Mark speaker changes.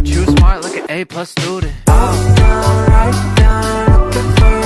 Speaker 1: But you smart like an A+ student.
Speaker 2: Up down, right down, looking for